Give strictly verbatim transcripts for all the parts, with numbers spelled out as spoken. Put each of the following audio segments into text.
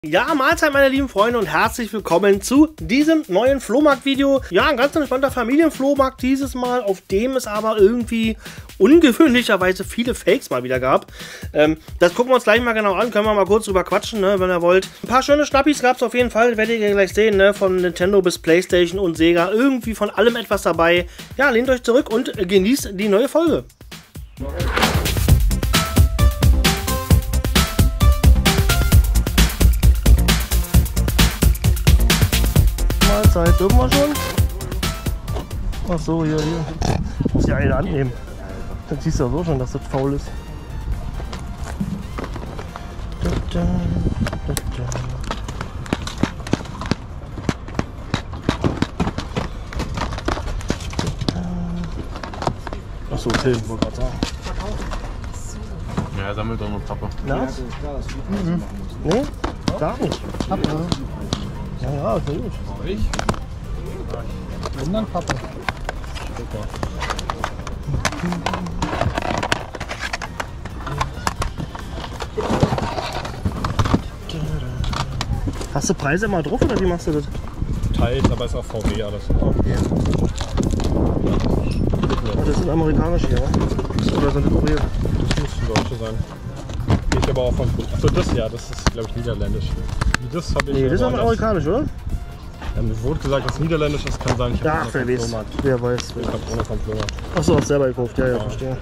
Ja, Mahlzeit meine lieben Freunde und herzlich willkommen zu diesem neuen Flohmarkt-Video. Ja, ein ganz entspannter Familienflohmarkt dieses Mal, auf dem es aber irgendwie ungewöhnlicherweise viele Fakes mal wieder gab. Ähm, das gucken wir uns gleich mal genau an, können wir mal kurz drüber quatschen, ne, wenn ihr wollt. Ein paar schöne Schnappis gab es auf jeden Fall, werdet ihr gleich sehen, ne, von Nintendo bis PlayStation und Sega, irgendwie von allem etwas dabei. Ja, lehnt euch zurück und genießt die neue Folge. Mahlzeit, dürfen wir schon? Ach so, hier, hier. Ich muss ja eine annehmen. Dann siehst du ja so schon, dass das faul ist. Da, da, da, da. Ach so, Film, wollte gerade sagen. Ja, er sammelt doch nur Pappe. Nas? Mhm. Nee, gar nicht. Pappe. Ja, ja, okay, gut. Ich? Wenn dann Pappe. Super. Hast du Preise immer drauf oder wie machst du das? Teils, aber ist auch V W alles. Okay. Oh, das sind amerikanische hier, oder sind das auch hier? Das müssten Deutsche sein. Ich aber auch von. Achso, das ja, das ist glaube ich niederländisch. Das habe ich. Nee, das ist aber amerikanisch, oder? Ja, mir wurde gesagt, dass es niederländisch ist, kann sein. Ich Ja, ach, wer weiß. Wer weiß. Ich habe ohne vom Flohmarkt. Achso, hast du selber gekauft, ja, ja, Ja. verstehe.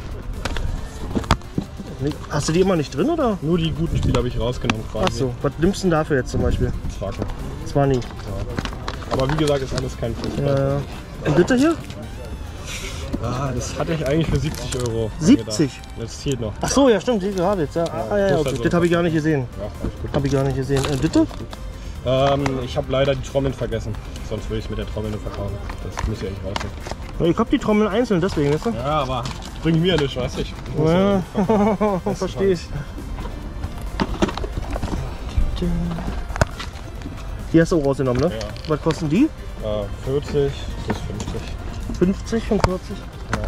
Nee, hast du die immer nicht drin, oder? Nur die guten Spiele habe ich rausgenommen quasi. Achso, was nimmst du denn dafür jetzt zum Beispiel? Zwacken. zwanzig. Ja. Aber wie gesagt, ist alles kein Fußball. Ja, ja. Und bitte hier? Ah, das hatte ich eigentlich für siebzig Euro. siebzig? angedacht. Das zählt noch. Achso, ja stimmt, die gerade jetzt. Ja, ah, ja, ja, das okay. also- Das habe ich gar nicht gesehen. Ja, alles gut. Habe ich gar nicht gesehen. Und bitte? Ähm, ich habe leider die Trommeln vergessen. Sonst würde ich es mit der Trommel nur verkaufen. Das muss ich eigentlich rausnehmen. Ja, ich habe die Trommeln einzeln, deswegen, weißt du? Ja, aber bringt mir nichts, weiß ich. ich muss Ja, ja verstehe ich. Die hast du auch rausgenommen, ne? Ja. Was kosten die? Äh, vierzig bis fünfzig. fünfzig und vierzig? Ja.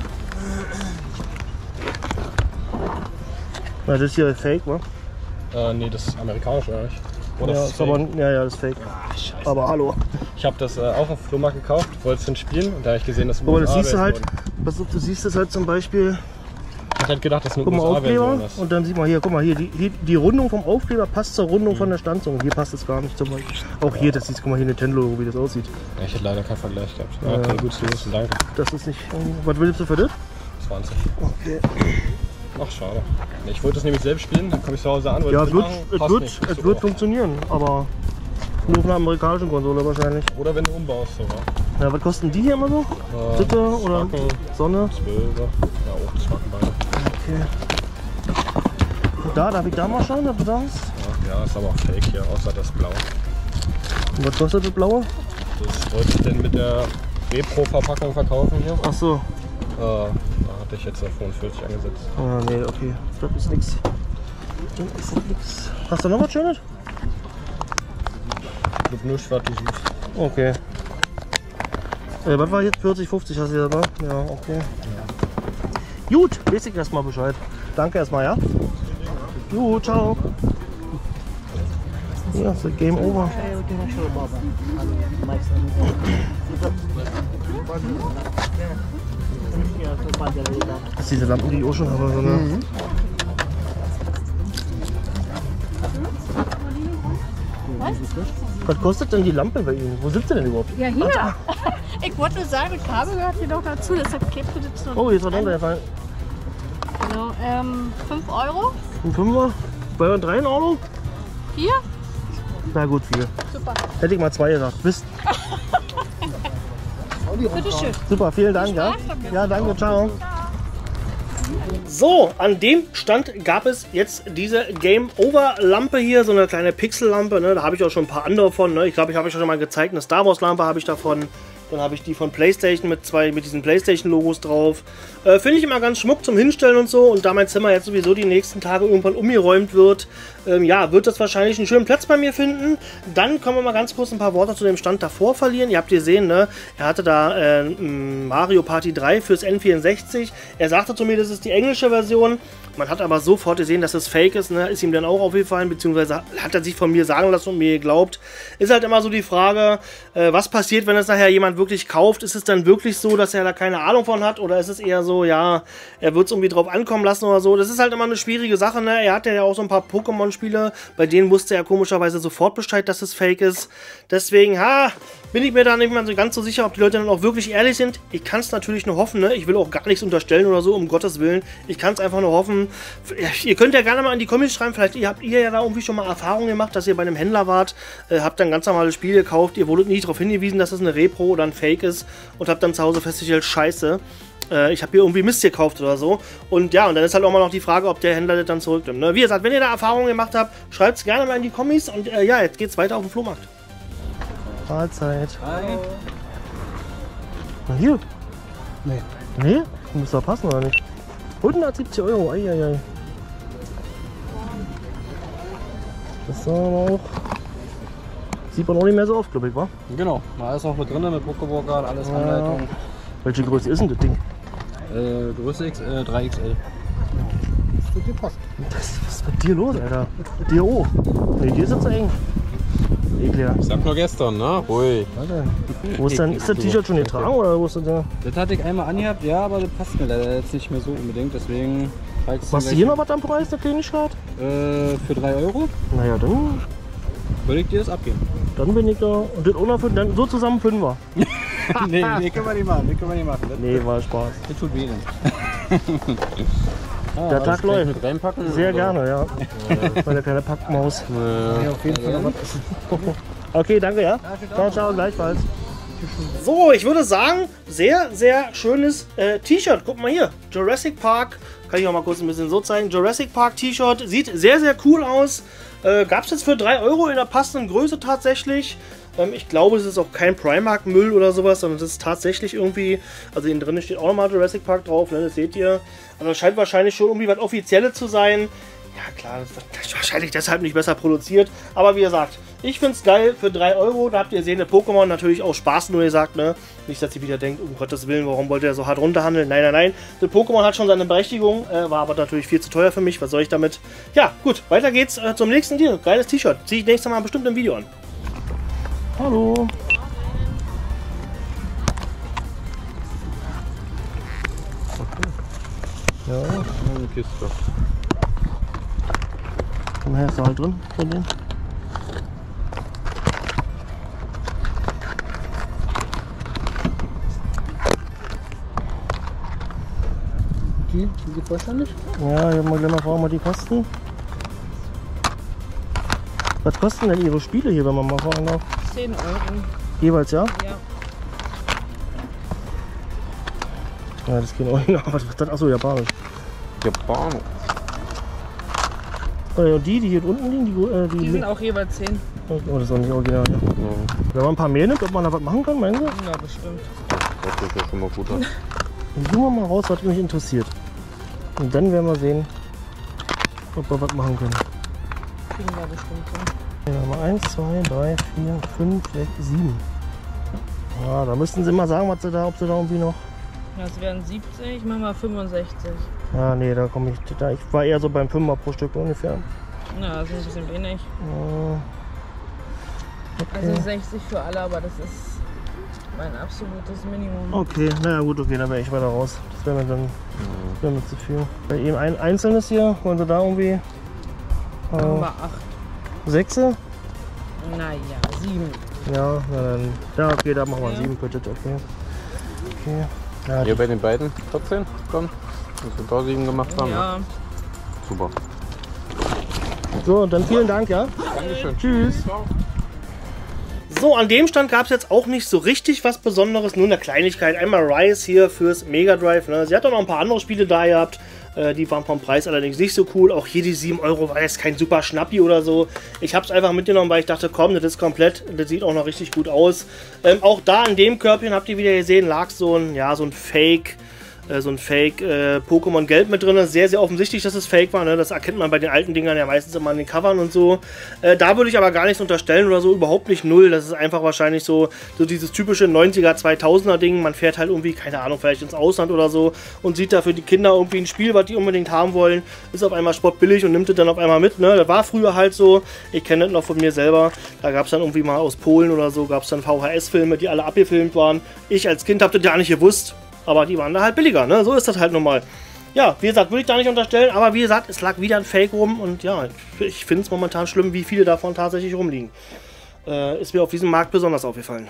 Na, das ist hier Fake, wa? Äh, nee, das ist amerikanisch oder nicht? Oder Ja, das ist fake? aber, ja, ja, das ist Fake. Ah, scheiße. Aber hallo. Ich habe das äh, auch auf dem Flohmarkt gekauft, wollte es dann spielen und da habe ich gesehen, dass es Guck mal, das eine siehst du halt, U S A-Version. pass auf, du siehst es halt zum Beispiel, Ich hätte gedacht, dass es eine guck mal, Aufkleber U S A-Version ist. und dann sieht man hier, guck mal hier, die, die, die Rundung vom Aufkleber passt zur Rundung von der Stanzung. Hier passt es gar nicht zum Beispiel. Auch hier, das siehst guck mal hier Nintendo, wie das aussieht. Ja, ich hätte leider keinen Vergleich gehabt. Ja. Ja, okay, gut zu wissen, danke. Das ist nicht, was willst du für das? zwanzig. Okay. Ach, schade. Ich wollte es nämlich selbst spielen, dann komme ich zu Hause an, wollte Ja, es es wird, mitmachen, es passt wird, nicht. es So. wird funktionieren, aber nur auf einer amerikanischen Konsole wahrscheinlich. Oder wenn du umbaust sogar. Ja, was kosten die hier immer so? Äh, Sitte oder Zwacken, Sonne? zwölfer. Ja, auch Zwacken beide. Okay. Und da, darf ich da mal schauen, ob du da ist? Ja, ja, ist aber auch fake hier, außer das Blau. Und was kostet das blaue? Das wollte ich denn mit der Repro-Verpackung verkaufen hier. Ach so. Äh, da hatte ich jetzt auf fünfundvierzig angesetzt. Ah, nee, okay. Das ist nix. Das ist nix. Hast du noch was Schönes? Ich glaube nur, was du suchst. Okay. Äh, was war jetzt? vierzig, fünfzig hast du gesagt, ne? Ja, okay. Gut, weiß ich erstmal Bescheid. Danke erstmal, ja? Gut, ciao. Ja, ist Game Over. Das ist diese Lampen, die ich auch schon habe. So, ne? Mhm. Was kostet denn die Lampe bei Ihnen? Wo sind sie denn überhaupt? Ja, hier. Ich wollte nur sagen, das Kabel gehört hier noch dazu, deshalb klebte das noch. Oh, jetzt war runtergefallen. Genau, ähm, fünf Euro. Ein Fünfer? Bei drei in Ordnung? Vier? Na gut, vier. Super. Hätte ich mal zwei gesagt. Mist. Bitteschön. Super, vielen Dank. Ja, Spaß damit. ja danke, ciao. So, an dem Stand gab es jetzt diese Game Over Lampe hier, so eine kleine Pixellampe. Ne? Da habe ich auch schon ein paar andere von. Ne? Ich glaube, ich habe euch schon mal gezeigt. Eine Star Wars Lampe habe ich davon. Dann habe ich die von PlayStation mit zwei, mit diesen PlayStation-Logos drauf. Äh, Finde ich immer ganz schmuck zum Hinstellen und so. Und da mein Zimmer jetzt sowieso die nächsten Tage irgendwann umgeräumt wird, ähm, ja, wird das wahrscheinlich einen schönen Platz bei mir finden. Dann können wir mal ganz kurz ein paar Worte zu dem Stand davor verlieren. Ihr habt gesehen, ne? Er hatte da äh, Mario Party drei fürs N vierundsechzig. Er sagte zu mir, das ist die englische Version. Man hat aber sofort gesehen, dass es fake ist, ne? Ist ihm dann auch aufgefallen, beziehungsweise hat er sich von mir sagen lassen und mir geglaubt. Ist halt immer so die Frage, äh, was passiert, wenn es nachher jemand wirklich kauft? Ist es dann wirklich so, dass er da keine Ahnung von hat? Oder ist es eher so, ja, er wird es irgendwie drauf ankommen lassen oder so? Das ist halt immer eine schwierige Sache, ne? Er hatte ja auch so ein paar Pokémon-Spiele, bei denen wusste er komischerweise sofort Bescheid, dass es fake ist. Deswegen, ha, bin ich mir da nicht mehr so ganz so sicher, ob die Leute dann auch wirklich ehrlich sind. Ich kann es natürlich nur hoffen, ne? Ich will auch gar nichts unterstellen oder so, um Gottes Willen. Ich kann es einfach nur hoffen. Ihr könnt ja gerne mal in die Comments schreiben, vielleicht ihr habt ihr ja da irgendwie schon mal Erfahrungen gemacht, dass ihr bei einem Händler wart, äh, habt dann ganz normales Spiel gekauft, ihr wurdet nie darauf hingewiesen, dass es eine Repro oder ein Fake ist und habt dann zu Hause festgestellt, scheiße, äh, ich habe hier irgendwie Mist gekauft oder so. Und ja, und dann ist halt auch mal noch die Frage, ob der Händler das dann zurücknimmt. Ne? Wie gesagt, wenn ihr da Erfahrungen gemacht habt, schreibt es gerne mal in die Comments und äh, ja, jetzt geht's weiter auf den Flohmarkt. Mahlzeit. Hi. Na hier? Nee. Nee? Muss da passen oder nicht? hundertsiebzig Euro, eieiei. Das ist aber auch. Sieht man auch nicht mehr so oft, glaube ich, wa? Genau, da ist auch mit drin mit Pokéball, alles Ja. Anleitung. Welche Größe ist denn das Ding? Äh, Größe X, äh, drei X L. Das wird dir passen. Das, was ist mit dir los, Alter? Mit dir auch. Nee, dir ist das zu eng. Ekelhaft. Ich sag nur gestern, ne? Ruhig. Warte. Wo ist denn, ist das T-Shirt schon getragen oder wo ist das denn? Das hatte ich einmal angehabt, ja, aber das passt mir leider jetzt nicht mehr so unbedingt, deswegen zeig's dir Machst du gleich. hier noch was am Preis, der Kleinigkeit? Äh, für drei Euro Naja, dann, würde ich dir das abgeben. dann bin ich da. Und das auch noch fünf, dann so zusammen Fünfer. nee, nee, können wir nicht machen, nee, können wir nicht machen. Das, Nee, war Spaß. das tut weh dann. ah, Der Tag läuft. Mit reinpacken? Sehr oder? gerne, ja. Ich bin ja keine Packmaus. Ja. auf jeden Fall noch was essen. Okay, danke, ja. Ciao, ciao, gleichfalls. So, ich würde sagen, sehr, sehr schönes äh, T-Shirt. Guck mal hier, Jurassic Park. Kann ich auch mal kurz ein bisschen so zeigen. Jurassic Park T-Shirt. Sieht sehr, sehr cool aus. Äh, Gab es jetzt für drei Euro in der passenden Größe tatsächlich. Ähm, ich glaube, es ist auch kein Primark-Müll oder sowas, sondern das ist tatsächlich irgendwie, also innen drin steht auch nochmal Jurassic Park drauf, ne, das seht ihr. Also es scheint wahrscheinlich schon irgendwie was Offizielles zu sein. Ja klar, das wird wahrscheinlich deshalb nicht besser produziert. Aber wie gesagt, ich finde es geil für drei Euro. Da habt ihr gesehen, der Pokémon natürlich auch Spaß, nur gesagt, ne? Nicht, dass ihr wieder denkt, um Gottes Willen, warum wollte er so hart runterhandeln? Nein, nein, nein. Der Pokémon hat schon seine Berechtigung, äh, war aber natürlich viel zu teuer für mich. Was soll ich damit? Ja, gut, weiter geht's äh, zum nächsten Deal. Geiles T-Shirt. Ziehe ich nächstes Mal bestimmt im Video an. Hallo. Ja, Eine Kiste. komm her, ist da halt drin von denen. Die, die geht vollständig? Ja, ich hab mal gleich mal fragen, mal die kosten. Was kosten denn Ihre Spiele hier, wenn man mal fragen darf? zehn Euro. Jeweils, ja? Ja. Ja, das geht auch nicht. Was ist das? Achso, japanisch. Japan. Äh, die, die hier unten liegen, die, äh, die, Die sind auch jeweils zehn. Oh, das ist auch nicht original. Ja. Wenn man ein paar mehr nimmt, ob man da was machen kann, meinen Sie? Ja, bestimmt. Das ist ja schon mal gut. Dann suchen wir mal raus, was mich interessiert. Und dann werden wir sehen, ob wir was machen können. Kriegen wir bestimmt hin. Hier haben wir eins, zwei, drei, vier, fünf, sechs, sieben. Ja, da müssten Sie mal sagen, was Sie da, ob Sie da irgendwie noch. Das wären siebzig, machen wir fünfundsechzig. Ja, nee, da komme ich. Da, ich war eher so beim Fünfer pro Stück ungefähr. Ja, das ist ein bisschen wenig. Ja. Okay. Also sechzig für alle, aber das ist mein absolutes Minimum. Okay, naja gut, okay, dann wäre ich weiter raus. Das wäre mir dann das wär mir zu viel. Bei ihm ein einzelnes hier, wollen Sie da irgendwie Machen äh, wir acht. Sechse? Naja, sieben. Ja, na dann. Ja, okay, da machen wir Ja. sieben bitte, okay. Okay. Ja, Hier bei den beiden vierzehn? Komm, dass wir da sieben gemacht haben. Ja. Super. so, dann vielen Dank, ja. Dankeschön. Tschüss. Ciao. So, an dem Stand gab es jetzt auch nicht so richtig was Besonderes, nur eine Kleinigkeit. Einmal Rise hier fürs Mega Drive. Ne? Sie hat auch noch ein paar andere Spiele da gehabt. Äh, die waren vom Preis allerdings nicht so cool. Auch hier die sieben Euro war jetzt kein super Schnappi oder so. Ich habe es einfach mitgenommen, weil ich dachte, komm, das ist komplett, das sieht auch noch richtig gut aus. Ähm, auch da in dem Körbchen, habt ihr wieder gesehen, lag so ein, ja, so ein Fake... so ein Fake äh, Pokémon Gelb mit drin. Sehr, sehr offensichtlich, dass es Fake war. Ne? Das erkennt man bei den alten Dingern ja meistens immer an den Covern und so. Äh, da würde ich aber gar nichts unterstellen oder so. Überhaupt nicht null. Das ist einfach wahrscheinlich so, so dieses typische neunziger, zweitausender Ding. Man fährt halt irgendwie, keine Ahnung, vielleicht ins Ausland oder so und sieht da für die Kinder irgendwie ein Spiel, was die unbedingt haben wollen. Ist auf einmal spottbillig und nimmt es dann auf einmal mit. Ne? Das war früher halt so. Ich kenne das noch von mir selber. Da gab es dann irgendwie mal aus Polen oder so, gab es dann V H S-Filme, die alle abgefilmt waren. Ich als Kind habe das ja nicht gewusst. Aber die waren da halt billiger, ne? So ist das halt nun mal. Ja, wie gesagt, würde ich da nicht unterstellen, aber wie gesagt, es lag wieder ein Fake rum und ja, ich finde es momentan schlimm, wie viele davon tatsächlich rumliegen. Äh, ist mir auf diesem Markt besonders aufgefallen.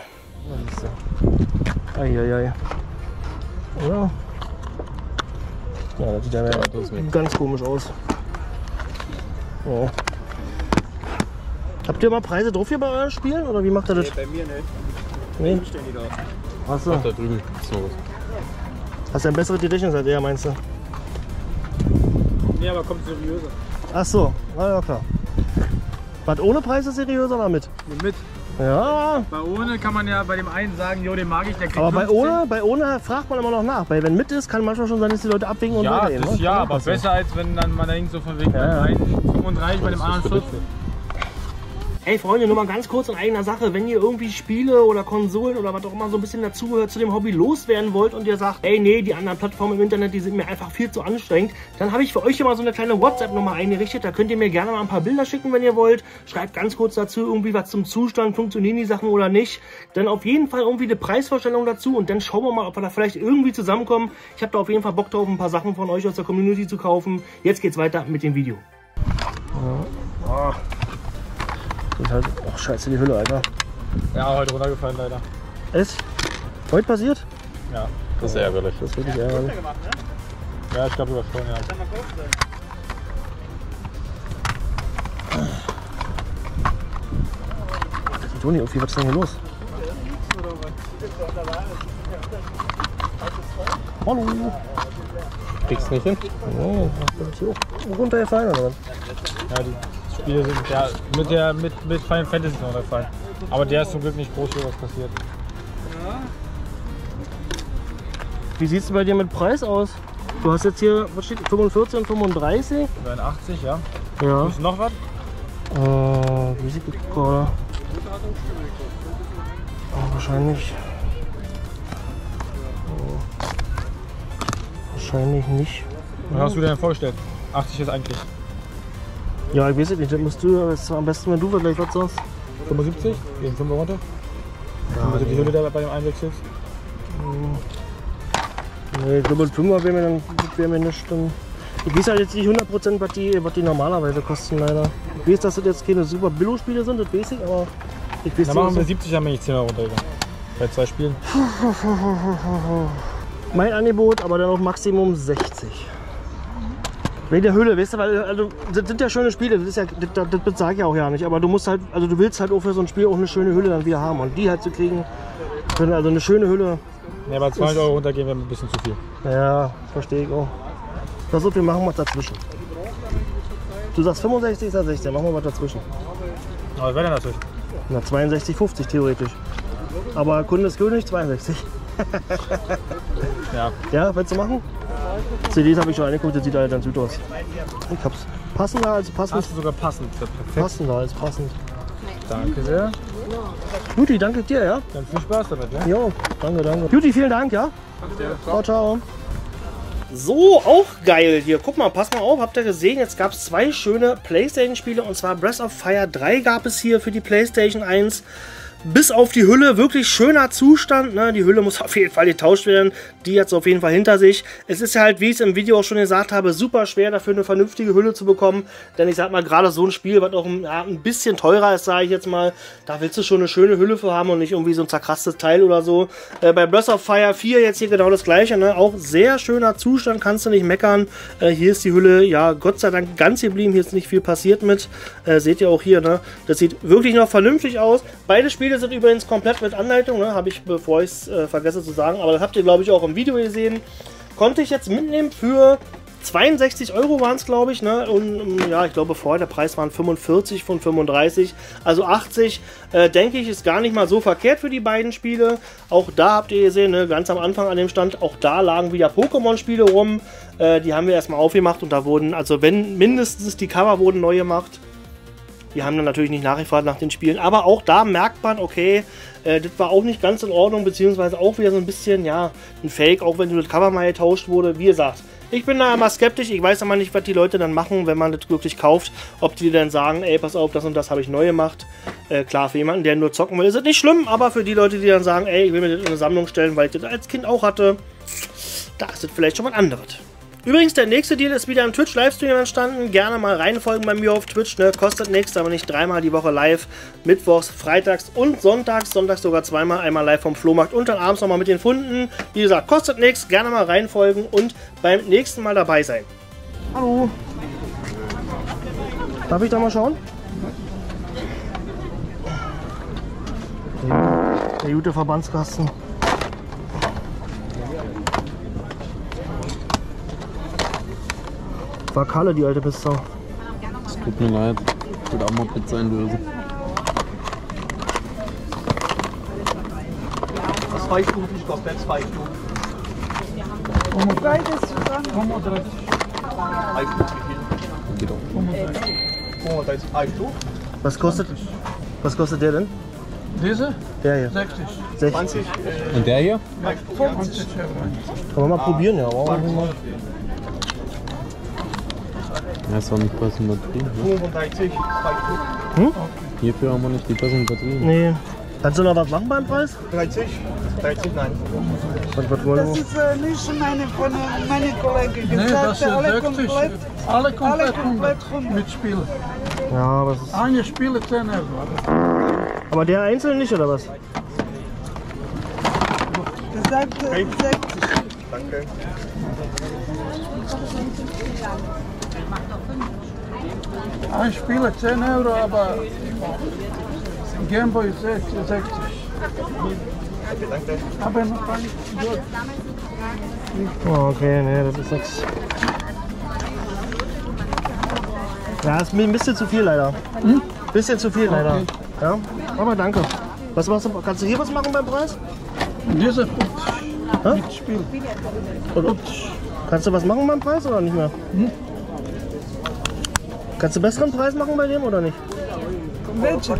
Eieiei. Ja. Ja, das sieht ja, ja ganz komisch aus. Ja. Habt ihr mal Preise drauf hier bei euren Spielen oder wie macht ihr das? Nee, bei mir nicht. Nee? Wo stehen die da? Achso. Ach, da drüben. So. Hast du ein besseres Gedächtnis als er, meinst du? Nee, aber kommt seriöser. Ach so, na ja klar. Was ohne Preis ist seriöser oder mit? Mit. Ja. Bei ohne kann man ja bei dem einen sagen, jo, den mag ich, der kriegt Aber bei fünfzehn. ohne, bei ohne fragt man immer noch nach. Weil wenn mit ist, kann manchmal schon sein, dass die Leute abwinken und Ja, weitergehen. das Ne? ja, Kann aber passieren. besser als wenn dann man denkt so von wegen Ja, ja. beim einen fünfunddreißig, bei dem anderen vierzehn. Ey Freunde, nur mal ganz kurz in eigener Sache, wenn ihr irgendwie Spiele oder Konsolen oder was auch immer so ein bisschen dazugehört zu dem Hobby loswerden wollt und ihr sagt, ey nee, die anderen Plattformen im Internet, die sind mir einfach viel zu anstrengend, dann habe ich für euch immer so eine kleine WhatsApp-Nummer eingerichtet, da könnt ihr mir gerne mal ein paar Bilder schicken, wenn ihr wollt. Schreibt ganz kurz dazu irgendwie was zum Zustand, funktionieren die Sachen oder nicht. Dann auf jeden Fall irgendwie eine Preisvorstellung dazu und dann schauen wir mal, ob wir da vielleicht irgendwie zusammenkommen. Ich habe da auf jeden Fall Bock drauf, ein paar Sachen von euch aus der Community zu kaufen. Jetzt geht's weiter mit dem Video. Ja. Oh. Halt, oh scheiße, die Hülle, Alter. Ja, heute runtergefallen leider. Ist heute passiert? Ja, das ist ärgerlich. Das ist wirklich ärgerlich. Ja, ich glaube sogar schon, ja. Toni, irgendwie, was ist denn hier los? Hallo. Kriegst du nicht hin? Oh, das ist hier auch runtergefallen oder was? Ja, die Spiele sind ja mit der mit, mit Final Fantasy noch der Fall. Aber der ist zum Glück nicht groß, wie was passiert. Wie sieht es bei dir mit Preis aus? Du hast jetzt hier, was steht, fünfundvierzig und fünfunddreißig? neunundachtzig, ja. Ja. Ist noch was? Äh, wie sieht das gerade? Oh, wahrscheinlich. Oh. Wahrscheinlich nicht. Was hast du dir denn vorgestellt? achtzig ist eigentlich. Ja, ich weiß es nicht. Das musst du, das ist am besten, wenn du gleich was sagst. fünfundsiebzig? Gegen fünf runter? Ja, Wenn du die nee. Hülle da bei dem einwechselst? Nee, ich glaube, fünfer wäre mir dann wär mir nicht. Dann ich weiß halt jetzt nicht hundert Prozent, was die, was die normalerweise kosten, leider. Ich weiß, dass das jetzt keine super Billo-Spiele sind, das weiß ich, aber ich weiß Dann machen wir nicht. siebzig, haben wir nicht zehn Euro runtergegangen. Bei zwei Spielen. Mein Angebot, aber dann auf Maximum sechzig. Wegen der Hülle, weißt du, weil also, das sind ja schöne Spiele, das, ist ja, das, das bezahlt ja auch ja nicht, aber du musst halt, also du willst halt auch für so ein Spiel auch eine schöne Hülle dann wieder haben und die halt zu kriegen, also eine schöne Hülle. Ja, bei zweihundert Euro runtergehen wäre ein bisschen zu viel. Ja, verstehe ich auch. Pass auf, wir machen was dazwischen. Du sagst fünfundsechzig, ich sag sechzehn, machen wir was dazwischen. Aber was wäre denn dazwischen? Na, zweiundsechzig, fünfzig theoretisch. Aber Kunde ist König, zweiundsechzig. Ja. Ja, willst du machen? C Ds habe ich schon angeguckt, das sieht halt ganz gut aus. Ich hab's passender als passend. Hast du sogar passend. Perfekt. Passender als passend. Danke sehr. Juti, danke dir, ja? Dann viel Spaß damit, ja? Jo, danke, danke. Juti, vielen Dank, ja? Ciao, ciao. So, auch geil hier. Guck mal, pass mal auf, habt ihr gesehen, jetzt gab es zwei schöne PlayStation-Spiele und zwar Breath of Fire drei gab es hier für die PlayStation eins. Bis auf die Hülle, wirklich schöner Zustand, ne? Die Hülle muss auf jeden Fall getauscht werden, die hat es auf jeden Fall hinter sich. Es ist ja halt, wie ich es im Video auch schon gesagt habe, super schwer dafür eine vernünftige Hülle zu bekommen, denn ich sag mal, gerade so ein Spiel, was auch ein, ja, ein bisschen teurer ist, sage ich jetzt mal, da willst du schon eine schöne Hülle für haben und nicht irgendwie so ein zerkrasstes Teil oder so. Äh, bei Breath of Fire vier jetzt hier genau das gleiche, ne? Auch sehr schöner Zustand, kannst du nicht meckern. Äh, hier ist die Hülle, ja, Gott sei Dank ganz geblieben, hier ist nicht viel passiert mit. Äh, seht ihr auch hier, ne? Das sieht wirklich noch vernünftig aus. Beide Spiele sind übrigens komplett mit Anleitung, ne? Habe ich, bevor ich es äh, vergesse zu sagen, aber das habt ihr, glaube ich, auch im Video gesehen. Konnte ich jetzt mitnehmen für zweiundsechzig Euro waren es, glaube ich, ne? Und ja, ich glaube vorher der Preis waren fünfundvierzig von fünfunddreißig, also achtzig, äh, denke ich, ist gar nicht mal so verkehrt für die beiden Spiele. Auch da habt ihr gesehen, ne, ganz am Anfang an dem Stand, auch da lagen wieder Pokémon-Spiele rum. Äh, die haben wir erstmal aufgemacht und da wurden, also wenn mindestens die Cover wurden neu gemacht. Die haben dann natürlich nicht nachgefragt nach den Spielen, aber auch da merkt man, okay, äh, das war auch nicht ganz in Ordnung, beziehungsweise auch wieder so ein bisschen, ja, ein Fake, auch wenn das Cover mal getauscht wurde. Wie gesagt, ich bin da immer skeptisch, ich weiß aber nicht, was die Leute dann machen, wenn man das wirklich kauft, ob die dann sagen, ey, pass auf, das und das habe ich neu gemacht. Äh, klar, für jemanden, der nur zocken will, ist es nicht schlimm, aber für die Leute, die dann sagen, ey, ich will mir das in eine Sammlung stellen, weil ich das als Kind auch hatte, da ist das vielleicht schon was anderes. Übrigens, der nächste Deal ist wieder im Twitch-Livestream entstanden. Gerne mal reinfolgen bei mir auf Twitch, ne? Kostet nichts, aber nicht dreimal die Woche live. Mittwochs, freitags und sonntags. Sonntags sogar zweimal. Einmal live vom Flohmarkt und dann abends nochmal mit den Funden. Wie gesagt, kostet nichts. Gerne mal reinfolgen und beim nächsten Mal dabei sein. Hallo. Darf ich da mal schauen? Der gute Verbandskasten. War Kalle, die alte Pistau. Es tut mir leid, ich würde auch mal Pizza einlösen. Das zwei Stufen, ich glaube, das zwei Stufen. Was kostet, was kostet der denn? Diese? Der hier. sechzig. sechzig. Und der hier? fünfzig Euro. Kann man mal probieren, ja. Wow. Ja, ist auch nicht passend Batterien. Ne? fünfunddreißig, zwei Stufen. Hm? Hierfür haben wir nicht die passenden Batterien. Nee. Kannst du noch was machen beim Preis? dreißig, dreißig, nein. Was, was wollen Das wir? ist äh, nicht meine, von äh, meinen Kollegen Nee, gesagt, das sind alle sechzig. komplett. Alle komplett, Alle komplett hundert. Mit Spielen. Ja, aber, es ist, Eine Spiele zehn Euro. aber der einzeln nicht, oder was? Gesagt äh, sechzig. Danke. Ein Spieler zehn Euro, aber Gameboy sechzig. Danke. Aber noch ein Gut. Oh, okay, nee, das ist nix. Ja, ist mir ein bisschen zu viel leider. Hm? Bisschen zu viel leider. Okay. Ja, aber danke. Was machst du? Kannst du hier was machen beim Preis? Diese Hä? mit Spiel. Oder? Kannst du was machen beim Preis oder nicht mehr? Hm? Kannst du besseren Preis machen bei dem oder nicht? Welche?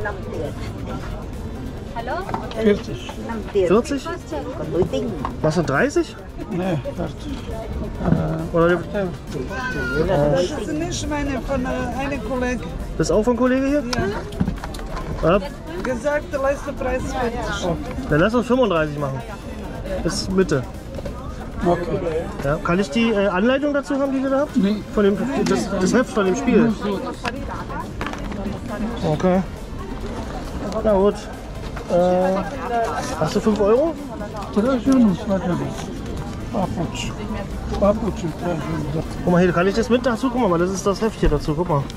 vierzig. vierzig? Was sind dreißig? Nee, vierzig. Oder Das ist nicht meine, von äh, einem Kollegen. das ist auch von Kollege hier? Ja. Gesagt, der letzte Preis ist vierzig. Dann lass uns fünfunddreißig machen. Bis Mitte. Okay. Ja. Kann ich die äh, Anleitung dazu haben, die wir da habt? Nee. Von dem, das, das Heft von dem Spiel? Okay. Na gut. Äh, hast du fünf Euro? Drei Stunden, Paputsch. Paputsch, drei Stunden. Guck mal hier, kann ich das mit dazu? Guck mal, das ist das Heft hier dazu. Guck mal.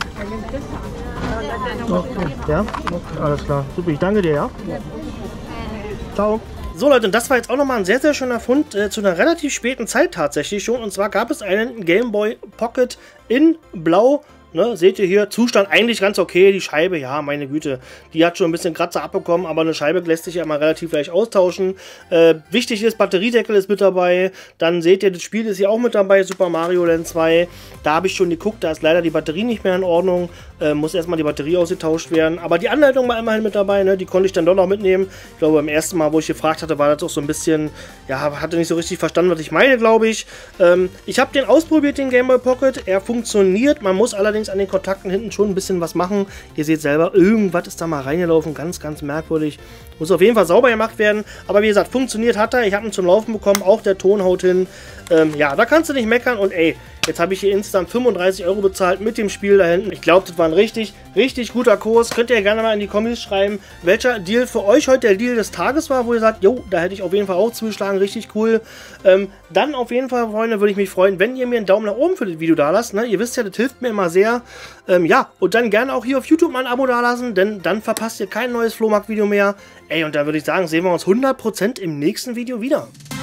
Okay. Ja? Alles klar. Super, ich danke dir, ja? Ciao. So Leute, und das war jetzt auch nochmal ein sehr, sehr schöner Fund äh, zu einer relativ späten Zeit tatsächlich schon. Und zwar gab es einen Game Boy Pocket in Blau. Ne, seht ihr hier, Zustand eigentlich ganz okay, die Scheibe, ja, meine Güte, die hat schon ein bisschen Kratzer abbekommen, aber eine Scheibe lässt sich ja immer relativ leicht austauschen. Äh, wichtig ist, Batteriedeckel ist mit dabei, dann seht ihr, das Spiel ist hier auch mit dabei, Super Mario Land zwei, da habe ich schon geguckt, da ist leider die Batterie nicht mehr in Ordnung, äh, muss erstmal die Batterie ausgetauscht werden, aber die Anleitung war immerhin mit dabei, ne, die konnte ich dann doch noch mitnehmen. Ich glaube, beim ersten Mal, wo ich gefragt hatte, war das auch so ein bisschen, ja, hatte nicht so richtig verstanden, was ich meine, glaube ich. Ähm, ich habe den ausprobiert, den Game Boy Pocket, er funktioniert, man muss allerdings an den Kontakten hinten schon ein bisschen was machen. Ihr seht selber, irgendwas ist da mal reingelaufen, ganz, ganz merkwürdig. Muss auf jeden Fall sauber gemacht werden, aber wie gesagt, funktioniert hat er, ich habe ihn zum Laufen bekommen, auch der Ton haut hin. Ähm, ja, da kannst du nicht meckern und ey, jetzt habe ich hier insgesamt fünfunddreißig Euro bezahlt mit dem Spiel da hinten. Ich glaube, das war ein richtig, richtig guter Kurs. Könnt ihr gerne mal in die Kommis schreiben, welcher Deal für euch heute der Deal des Tages war, wo ihr sagt, jo, da hätte ich auf jeden Fall auch zugeschlagen, richtig cool. Ähm, dann auf jeden Fall, Freunde, würde ich mich freuen, wenn ihr mir einen Daumen nach oben für das Video da lasst. Ne? Ihr wisst ja, das hilft mir immer sehr. Ähm, ja, und dann gerne auch hier auf YouTube mal ein Abo da lassen, denn dann verpasst ihr kein neues Flohmarkt-Video mehr. Ey, und da würde ich sagen, sehen wir uns hundert Prozent im nächsten Video wieder.